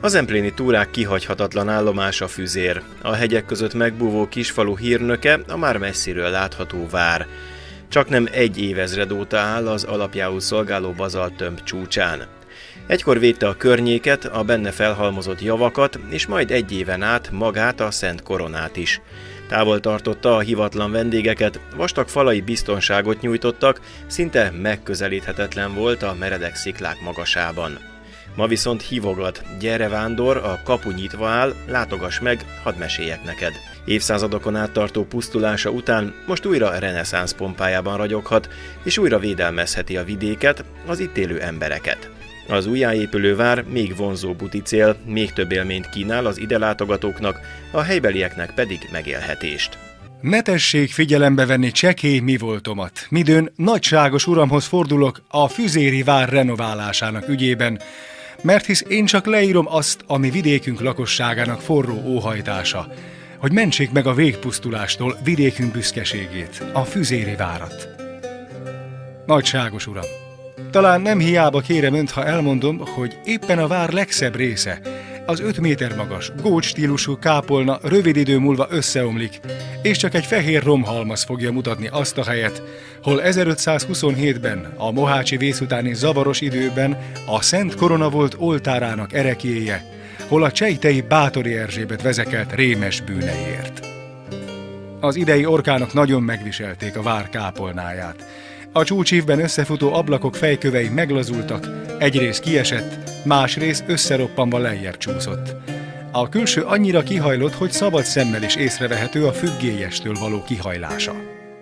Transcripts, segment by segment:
A zempléni túrák kihagyhatatlan állomás a Füzér. A hegyek között megbúvó kisfalu hírnöke a már messziről látható vár. Csaknem 1 évezred óta áll az alapjául szolgáló bazalttömb csúcsán. Egykor védte a környéket, a benne felhalmozott javakat, és majd 1 éven át magát, a Szent Koronát is. Távol tartotta a hivatlan vendégeket, vastag falai biztonságot nyújtottak, szinte megközelíthetetlen volt a meredek sziklák magasában. Ma viszont hívogat: gyere vándor, a kapu nyitva áll, látogass meg, hadd meséljek neked. Évszázadokon át tartó pusztulása után most újra reneszánsz pompájában ragyoghat, és újra védelmezheti a vidéket, az itt élő embereket. Az újjáépülő vár még vonzóbb úti cél, még több élményt kínál az ide látogatóknak, a helybelieknek pedig megélhetést. Ne tessék figyelembe venni csekély mi voltomat. Midőn nagyságos uramhoz fordulok a füzéri vár renoválásának ügyében, mert hisz én csak leírom azt, ami vidékünk lakosságának forró óhajtása, hogy mentsék meg a végpusztulástól vidékünk büszkeségét, a füzéri várat. Nagyságos uram! Talán nem hiába kérem önt, ha elmondom, hogy éppen a vár legszebb része, az 5 méter magas, gócs stílusú kápolna rövid idő múlva összeomlik, és csak egy fehér romhalmaz fogja mutatni azt a helyet, hol 1527-ben, a mohácsi vész utáni zavaros időben a Szent Korona volt oltárának ereklyéje, hol a csejtei Báthori Erzsébet vezekelt rémes bűneiért. Az idei orkánok nagyon megviselték a vár kápolnáját. A csúcsívben összefutó ablakok fejkövei meglazultak, egy rész kiesett, más rész összeroppanva lejjebb csúszott. A külső annyira kihajlott, hogy szabad szemmel is észrevehető a függélyestől való kihajlása.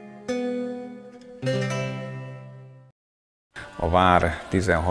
A vár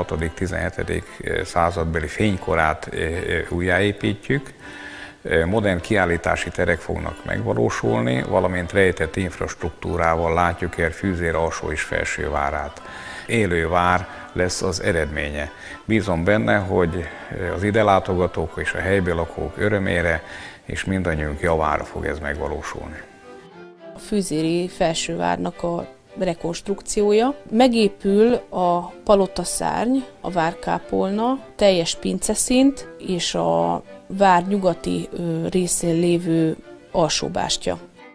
16.-17. századbeli fénykorát újjáépítjük, modern kiállítási terek fognak megvalósulni, valamint rejtett infrastruktúrával látjuk el Füzér alsó és felső várát. Élő vár lesz az eredménye. Bízom benne, hogy az ide látogatók és a helyből lakók örömére és mindannyiunk javára fog ez megvalósulni. A füzéri felsővárnak a rekonstrukciója. Megépül a palotaszárny, a várkápolna, teljes pinceszint és a vár nyugati részén lévő alsóbástya.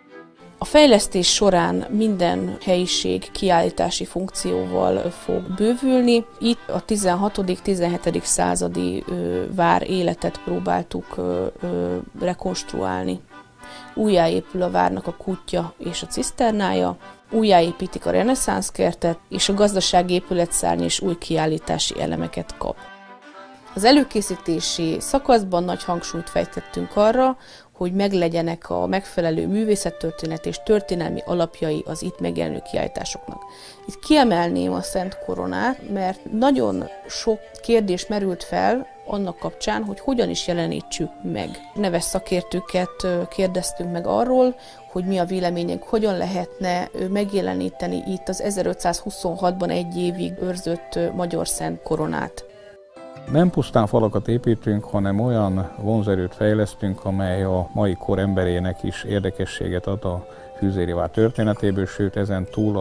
A fejlesztés során minden helyiség kiállítási funkcióval fog bővülni. Itt a 16.-17. századi vár életet próbáltuk rekonstruálni. Újjáépül a várnak a kútja és a ciszternája, újjáépítik a reneszánsz kertet, és a gazdasági épületszárny és új kiállítási elemeket kap. Az előkészítési szakaszban nagy hangsúlyt fektettünk arra, hogy meglegyenek a megfelelő művészettörténet és történelmi alapjai az itt megjelenő kiállításoknak. Itt kiemelném a Szent Koronát, mert nagyon sok kérdés merült fel annak kapcsán, hogy hogyan is jelenítsük meg. Neves szakértőket kérdeztünk meg arról, hogy mi a véleményünk, hogyan lehetne megjeleníteni itt az 1526-ban 1 évig őrzött magyar Szent Koronát. Nem pusztán falakat építünk, hanem olyan vonzerőt fejlesztünk, amely a mai kor emberének is érdekességet ad a füzéri vár történetéből, sőt ezen túl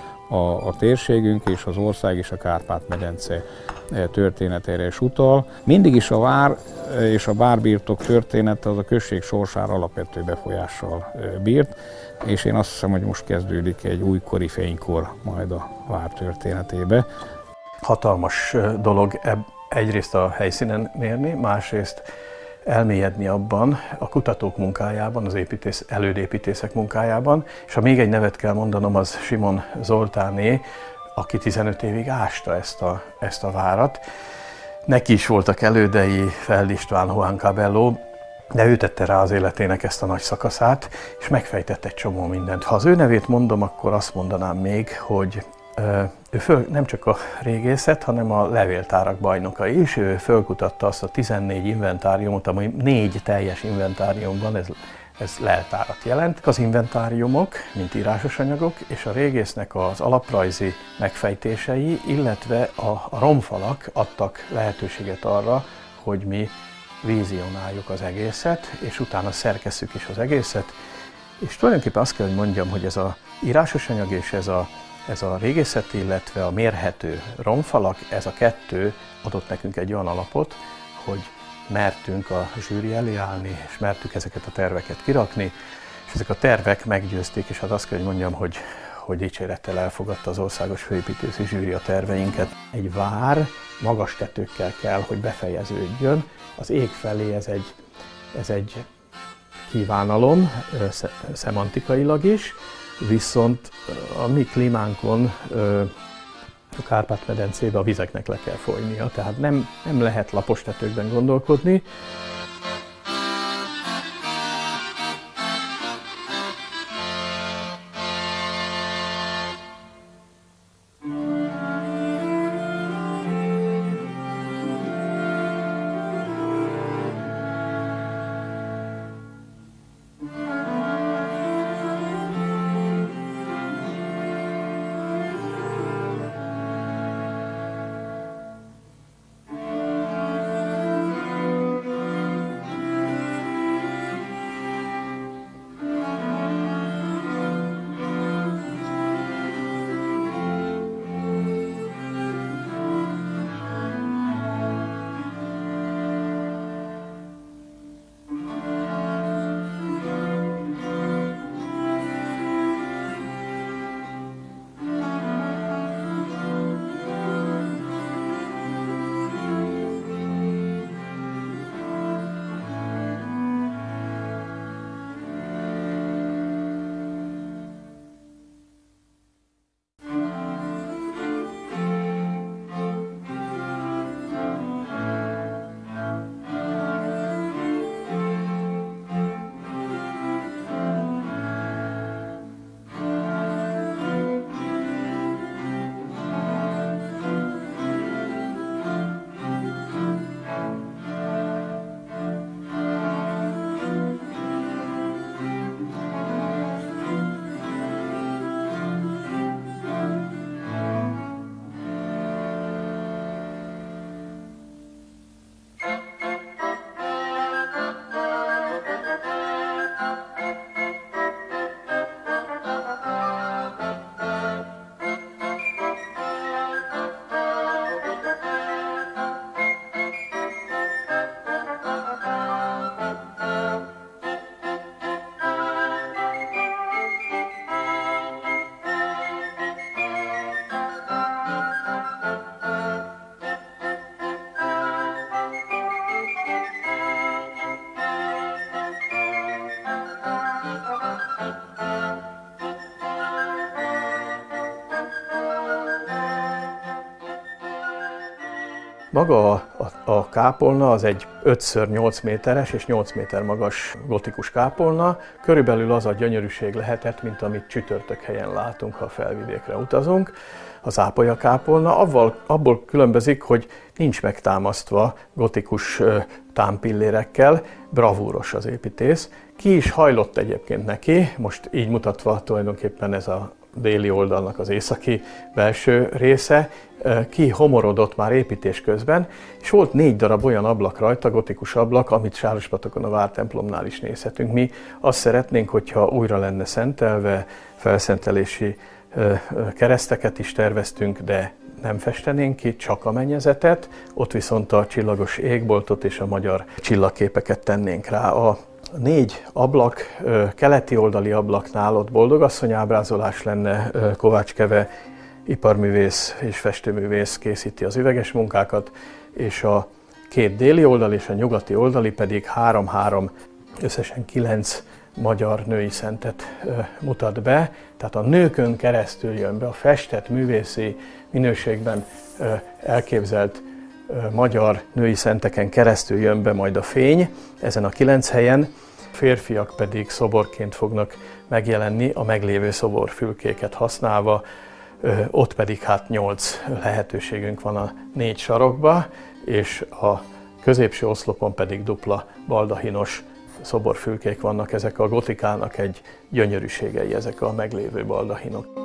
a térségünk és az ország és a Kárpát-medence történetére is utal. Mindig is a vár és a várbirtok története az a község sorsára alapvető befolyással bírt, és én azt hiszem, hogy most kezdődik egy újkori fénykor majd a vár történetébe. Hatalmas dolog egyrészt a helyszínen mérni, másrészt elmélyedni abban, a kutatók munkájában, az elődépítészek munkájában, és ha még egy nevet kell mondanom, az Simon Zoltáné, aki 15 évig ásta ezt a várat. Neki is voltak elődei, Feld István, Juan Cabello, de ő tette rá az életének ezt a nagy szakaszát, és megfejtett egy csomó mindent. Ha az ő nevét mondom, akkor azt mondanám még, hogy ő nem csak a régészet, hanem a levéltárak bajnoka is. Ő fölkutatta azt a 14 inventáriumot, ami 4 teljes inventáriumban, ez leltárat jelent. Az inventáriumok, mint írásos anyagok, és a régésznek az alaprajzi megfejtései, illetve a romfalak adtak lehetőséget arra, hogy mi vizionáljuk az egészet, és utána szerkesszük is az egészet. És tulajdonképpen azt kell, hogy mondjam, hogy ez az írásos anyag és ez a régészet, illetve a mérhető romfalak, ez a kettő adott nekünk egy olyan alapot, hogy mertünk a zsűri elé állni, és mertük ezeket a terveket kirakni, és ezek a tervek meggyőzték, és hát azt kell, hogy mondjam, hogy dicsérettel elfogadta az Országos Főépítészi Zsűri a terveinket. Egy vár magas tetőkkel kell, hogy befejeződjön. Az ég felé ez egy kívánalom, szemantikailag is, viszont a mi klímánkon, a Kárpát-medencébe a vizeknek le kell folynia, tehát nem lehet lapos tetőkben gondolkodni. Maga a kápolna az egy 5x8 méteres és 8 méter magas gotikus kápolna. Körülbelül az a gyönyörűség lehetett, mint amit csütörtök helyen látunk, ha a felvidékre utazunk. Az Ápolya kápolna abból különbözik, hogy nincs megtámasztva gotikus támpillérekkel, bravúros az építész. Ki is hajlott egyébként neki, most így mutatva tulajdonképpen ez a déli oldalnak az északi belső része, ki homorodott már építés közben, és volt 4 darab olyan ablak rajta, gotikus ablak, amit Sárospatokon a vártemplomnál is nézhetünk. Mi azt szeretnénk, hogyha újra lenne szentelve, felszentelési kereszteket is terveztünk, de nem festenénk ki, csak a mennyezetet, ott viszont a csillagos égboltot és a magyar csillagképeket tennénk rá. A 4 ablak, keleti oldali ablaknál ott boldogasszony ábrázolás lenne, Kovács Keve iparművész és festőművész készíti az üveges munkákat, és a 2 déli oldal és a nyugati oldali pedig 3-3, összesen 9 magyar női szentet mutat be, tehát a nőkön keresztül jön be, a festett művészi minőségben elképzelt magyar női szenteken keresztül jön be majd a fény ezen a 9 helyen, férfiak pedig szoborként fognak megjelenni a meglévő szoborfülkéket használva, ott pedig hát 8 lehetőségünk van a 4 sarokba, és a középső oszlopon pedig dupla baldahinos szoborfülkék vannak, ezek a gotikának egy gyönyörűségei, ezek a meglévő baldahinok.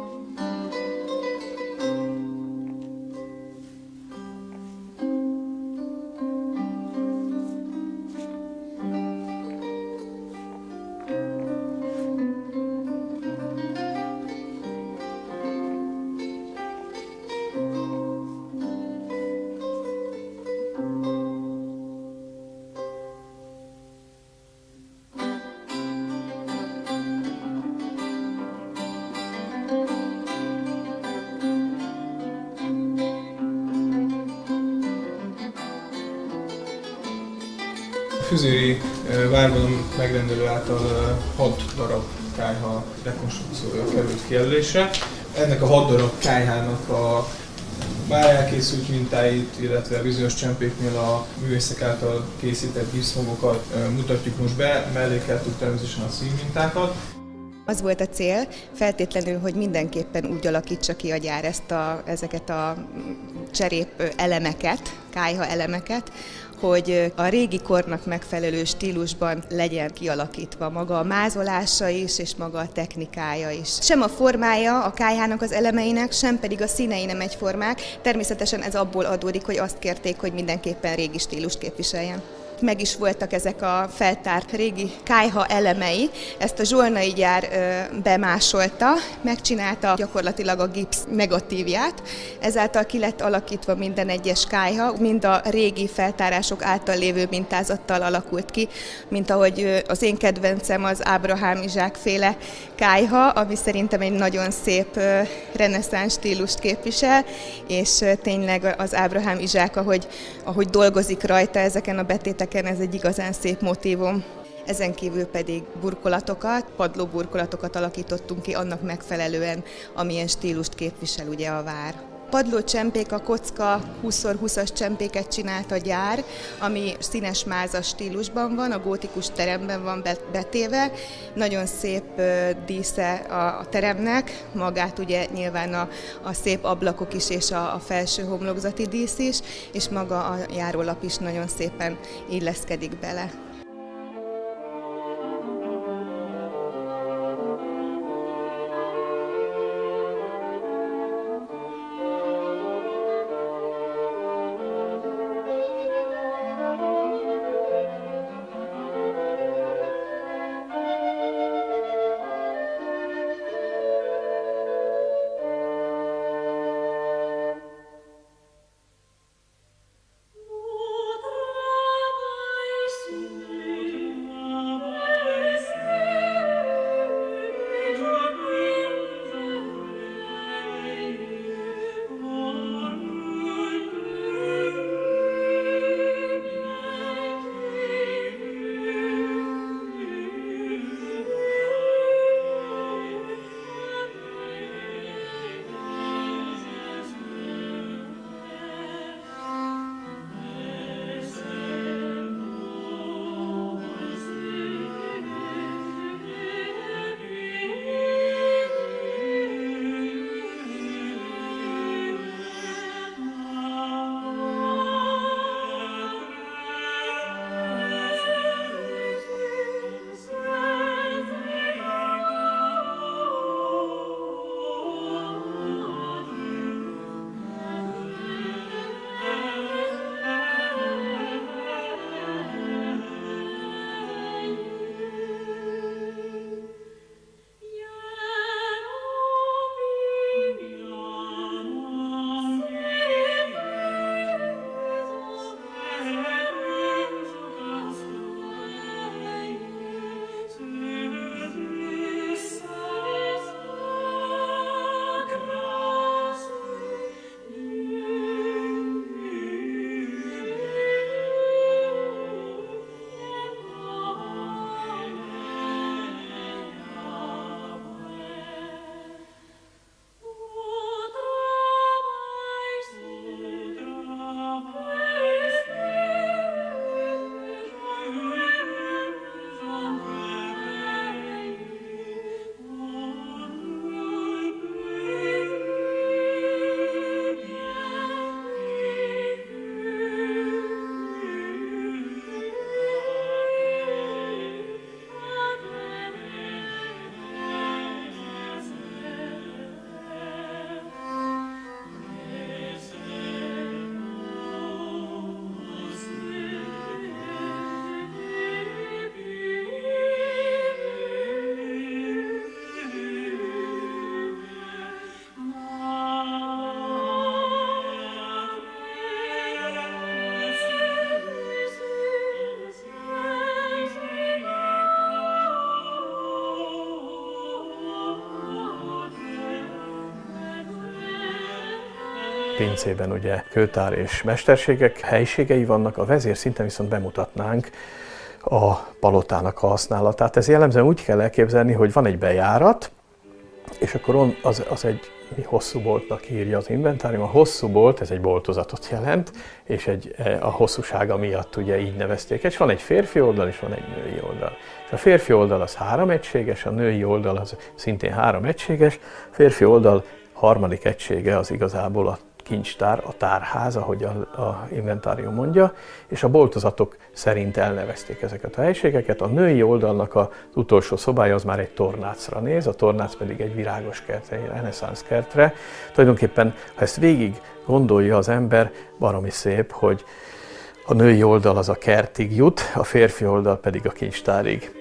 Füzéri várban a megrendelő által 6 darab kályha rekonstrukciója került kijelölésre. Ennek a 6 darab kályhának a már elkészült mintáit, illetve bizonyos csempéknél a művészek által készített gipszmagokat mutatjuk most be, mellékeltük természetesen a színmintákat. Az volt a cél, feltétlenül, hogy mindenképpen úgy alakítsa ki a gyár ezeket a cserép elemeket, kályha elemeket, hogy a régi kornak megfelelő stílusban legyen kialakítva maga a mázolása is, és maga a technikája is. Sem a formája a kályhának az elemeinek, sem pedig a színei nem egyformák. Természetesen ez abból adódik, hogy azt kérték, hogy mindenképpen régi stílust képviseljen. Meg is voltak ezek a feltárt régi kályha elemei, ezt a zsolnai gyár bemásolta, megcsinálta gyakorlatilag a gipsz negatívját, ezáltal ki lett alakítva minden egyes kályha, mind a régi feltárások által lévő mintázattal alakult ki, mint ahogy az én kedvencem az Ábrahám Izsák-féle kályha, ami szerintem egy nagyon szép reneszánsz stílust képvisel, és tényleg az Ábrahám Izsák, ahogy dolgozik rajta ezeken a betéteken, ez egy igazán szép motívum. Ezen kívül pedig burkolatokat, padlóburkolatokat alakítottunk ki annak megfelelően, amilyen stílust képvisel ugye a vár. Padlócsempék, a kocka 20x20-as csempéket csinált a gyár, ami színes mázas stílusban van, a gótikus teremben van betéve. Nagyon szép dísze a teremnek, magát ugye nyilván a szép ablakok is és a felső homlokzati dísz is, és maga a járólap is nagyon szépen illeszkedik bele. pincében ugye kőtár és mesterségek helységei vannak, a vezérszinten viszont bemutatnánk a palotának a használatát. Ez jellemzően úgy kell elképzelni, hogy van egy bejárat, és akkor az egy hosszú boltnak írja az inventárium. A hosszú bolt, ez egy boltozatot jelent, és a hosszúsága miatt ugye így nevezték. És van egy férfi oldal, és van egy női oldal. És a férfi oldal az 3 egységes, a női oldal az szintén 3 egységes. A férfi oldal harmadik egysége az igazából a kincstár, a tárház, ahogy a inventárium mondja, és a boltozatok szerint elnevezték ezeket a helységeket. A női oldalnak az utolsó szobája az már egy tornácra néz, a tornác pedig egy virágos kertre, egy reneszánsz kertre. Tulajdonképpen, ha ezt végig gondolja az ember, baromi szép, hogy a női oldal az a kertig jut, a férfi oldal pedig a kincstárig.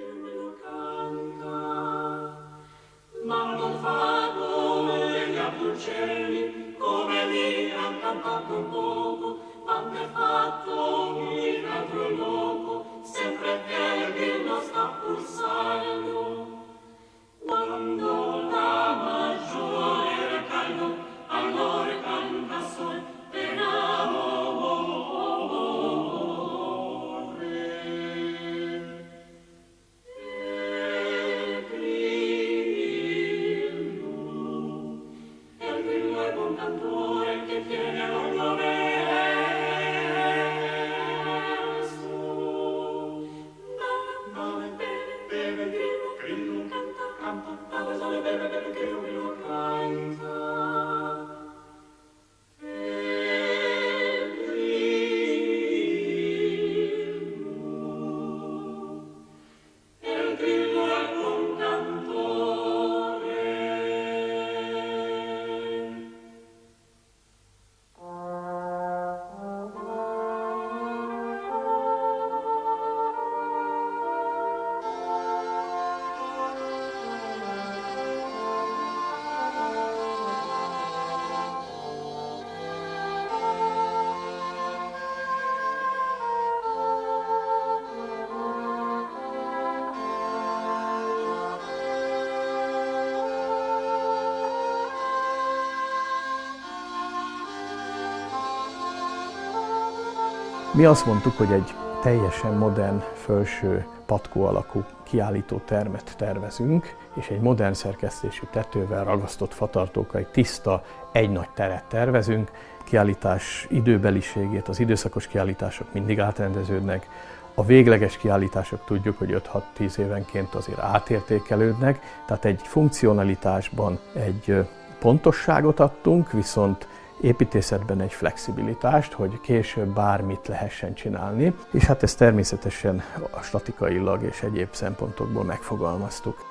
Mi azt mondtuk, hogy egy teljesen modern, felső patkó alakú kiállítótermet tervezünk, és egy modern szerkesztésű tetővel, ragasztott fatartókkal, egy tiszta, egy nagy teret tervezünk. Kiállítás időbeliségét, az időszakos kiállítások mindig átrendeződnek, a végleges kiállítások tudjuk, hogy 5-6-10 évenként azért átértékelődnek, tehát egy funkcionalitásban egy pontosságot adtunk, viszont építészetben egy flexibilitást, hogy később bármit lehessen csinálni, és hát ezt természetesen statikailag és egyéb szempontokból megfogalmaztuk.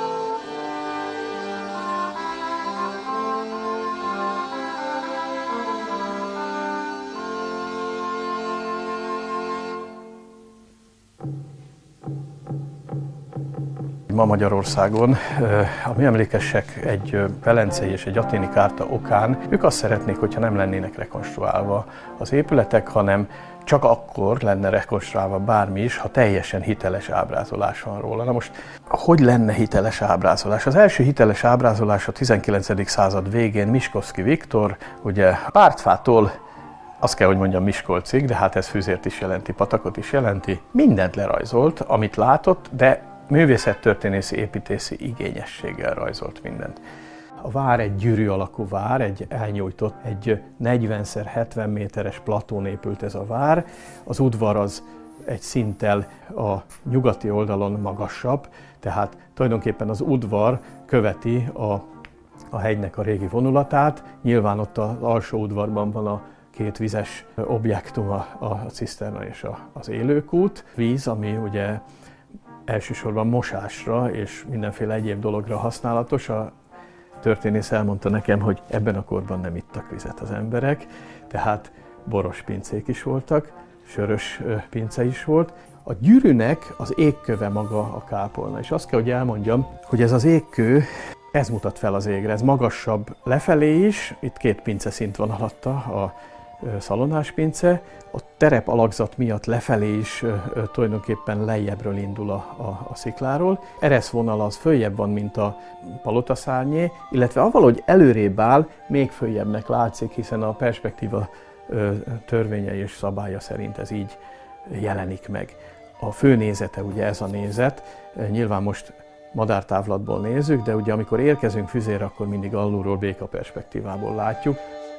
Ma Magyarországon a műemlékesek egy velencei és egy athéni kárta okán ők azt szeretnék, hogyha nem lennének rekonstruálva az épületek, hanem csak akkor lenne rekonstruálva bármi is, ha teljesen hiteles ábrázolás van róla. Na most, hogy lenne hiteles ábrázolás? Az első hiteles ábrázolás a 19. század végén Miskolczi Viktor, ugye Pártfától, azt kell, hogy mondjam, Miskolcig, de hát ez Füzért is jelenti, patakot is jelenti. Mindent lerajzolt, amit látott, de művészettörténészi, építészi igényességgel rajzolt mindent. A vár egy gyűrű alakú vár, egy elnyújtott, egy 40x70 méteres platón épült ez a vár. Az udvar az egy szinttel a nyugati oldalon magasabb, tehát tulajdonképpen az udvar követi a hegynek a régi vonulatát. Nyilván ott az alsó udvarban van a két vizes objektum, a ciszterna és az élőkút. Víz, ami ugye elsősorban mosásra és mindenféle egyéb dologra használatos. A történész elmondta nekem, hogy ebben a korban nem ittak vizet az emberek, tehát boros pincék is voltak, sörös pince is volt. A gyűrűnek az égköve maga a kápolna, és azt kell, hogy elmondjam, hogy ez az égkő, ez mutat fel az égre, ez magasabb lefelé is, itt 2 pince szint van alatta, a szalonás pince, a terep alakzat miatt lefelé is tulajdonképpen lejjebbről indul a szikláról. Ereszvonal az följebb van, mint a palotaszárnyé, illetve avvalahogy előrébb áll, még följebbnek látszik, hiszen a perspektíva törvényei és szabálya szerint ez így jelenik meg. A fő nézete ugye ez a nézet, nyilván most madártávlatból nézzük, de ugye amikor érkezünk Füzérre, akkor mindig alulról béka perspektívából látjuk.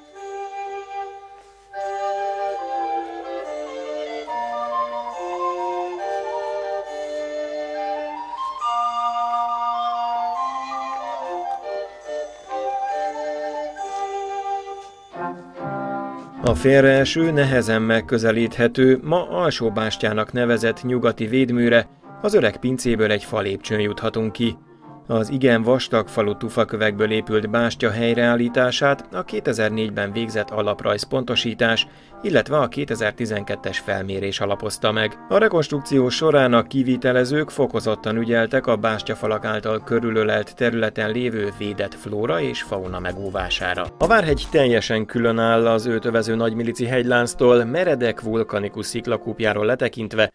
A félreeső, nehezen megközelíthető, ma Alsóbástyának nevezett nyugati védműre az öreg pincéből egy falépcsőn juthatunk ki. Az igen vastag falu tufakövekből épült bástya helyreállítását a 2004-ben végzett alaprajzpontosítás, illetve a 2012-es felmérés alapozta meg. A rekonstrukció során a kivitelezők fokozottan ügyeltek a bástyafalak által körülölelt területen lévő védett flóra és fauna megóvására. A Várhegy teljesen különáll az őt övező Nagymilici hegylánctól, meredek vulkanikus sziklakúpjáról letekintve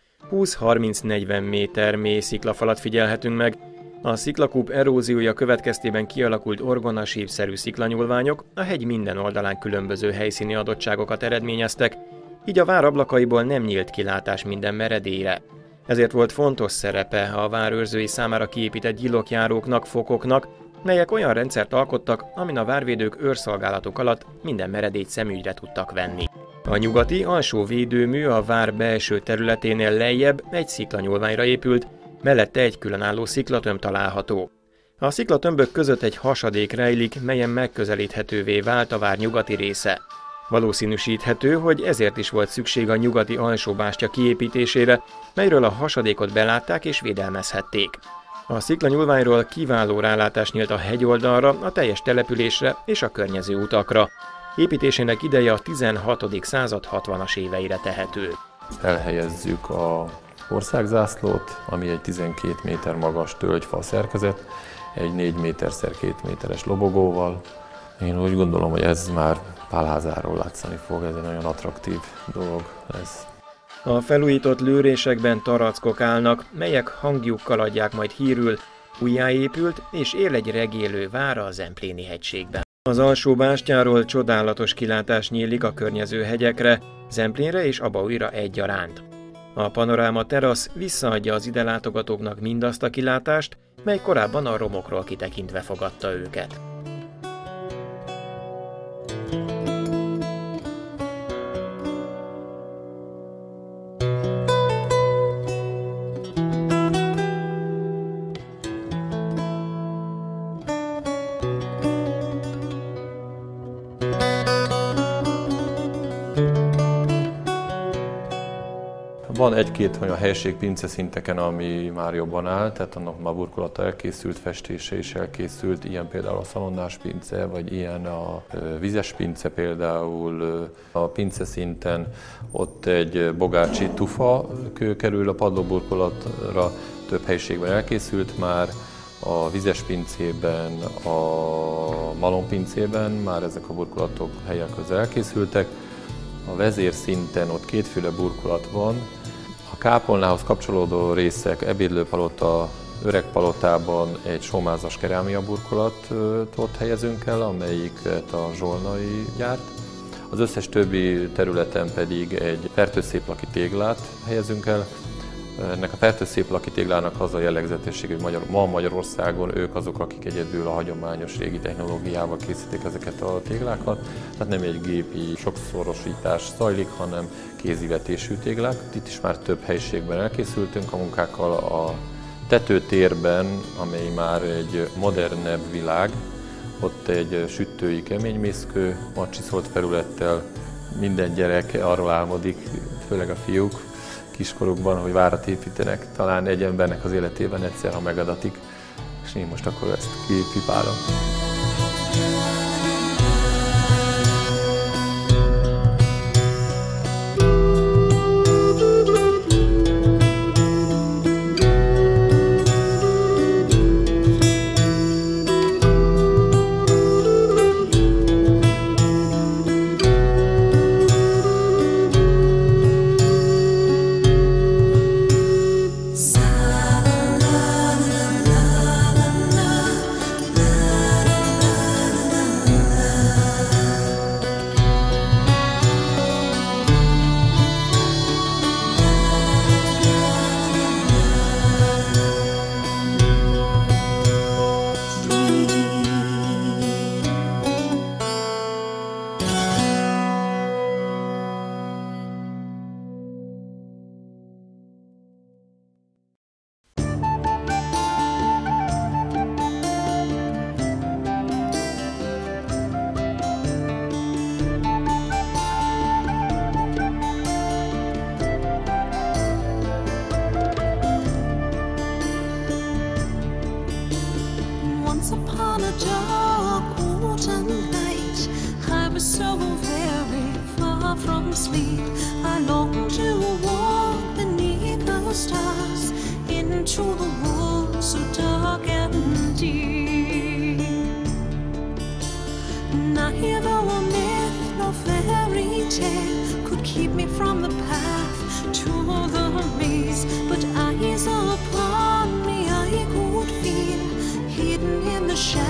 20-30-40 méter mély sziklafalat figyelhetünk meg. A sziklakúp eróziója következtében kialakult orgonasívszerű sziklanyúlványok a hegy minden oldalán különböző helyszíni adottságokat eredményeztek, így a vár ablakaiból nem nyílt kilátás minden meredélyre. Ezért volt fontos szerepe a vár őrzői számára kiépített gyilokjáróknak, fokoknak, melyek olyan rendszert alkottak, amin a várvédők őrszolgálatuk alatt minden meredélyt szemügyre tudtak venni. A nyugati alsó védőmű a vár belső területénél lejjebb egy sziklanyúlványra épült, mellette egy különálló sziklatömb található. A sziklatömbök között egy hasadék rejlik, melyen megközelíthetővé vált a vár nyugati része. Valószínűsíthető, hogy ezért is volt szükség a nyugati alsóbástya kiépítésére, melyről a hasadékot belátták és védelmezhették. A sziklanyúlványról kiváló rálátás nyílt a hegyoldalra, a teljes településre és a környező utakra. Építésének ideje a 16. század 60-as éveire tehető. Elhelyezzük a országzászlót, ami egy 12 méter magas tölgyfa szerkezet, egy 4 méter x 2 méteres lobogóval. Én úgy gondolom, hogy ez már Pálházáról látszani fog, ez egy nagyon attraktív dolog lesz. A felújított lőrésekben tarackok állnak, melyek hangjukkal adják majd hírül, újjáépült és él egy regélő vár a Zempléni hegységben. Az Alsóbástyáról csodálatos kilátás nyílik a környező hegyekre, Zemplénre és Abaújra egyaránt. A panoráma terasz visszaadja az ide látogatóknak mindazt a kilátást, mely korábban a romokról kitekintve fogadta őket. Van egy-két olyan helység pinceszinteken, ami már jobban áll, tehát annak már burkolata elkészült, festése is elkészült, ilyen például a szalonnás pince, vagy ilyen a vizes pince például. A pinceszinten ott egy bogácsi tufa kő kerül a padlóburkolatra, több helyiségben elkészült már, a vizes pincében, a malompincében már ezek a burkolatok helyen közel elkészültek. A vezérszinten ott kétféle burkolat van. A kápolnához kapcsolódó részek, ebédlőpalota, öregpalotában egy sómázas kerámia burkolatot helyezünk el, amelyiket a Zsolnai gyárt. Az összes többi területen pedig egy fertőszéplaki téglát helyezünk el. Ennek a fertőszéplaki téglának az a jellegzetesség, hogy ma Magyarországon ők azok, akik egyedül a hagyományos régi technológiával készítik ezeket a téglákat. Tehát nem egy gépi sokszorosítás zajlik, hanem kézivetésű téglák. Itt is már több helyiségben elkészültünk a munkákkal. A tetőtérben, amely már egy modernebb világ, ott egy sütői keménymészkő, macsiszolt felülettel. Minden gyerek arról álmodik, főleg a fiúk, kiskorukban, hogy várat építenek, talán egy embernek az életében egyszer, ha megadatik, és én most akkor ezt kipipálom. the dark autumn night, I was so very far from sleep. I longed to walk beneath the stars into the woods so dark and deep. Neither a myth nor fairy tale could keep me from the path to the maze, but eyes upon me I could feel, hidden in the shadows